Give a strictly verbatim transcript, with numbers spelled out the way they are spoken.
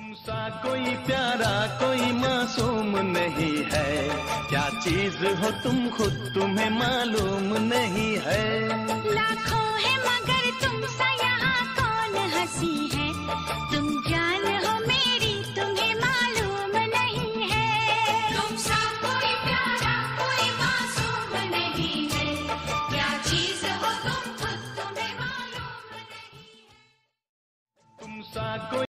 सा कोई प्यारा कोई मासूम नहीं है, क्या चीज हो तुम खुद तुम्हें मालूम नहीं है।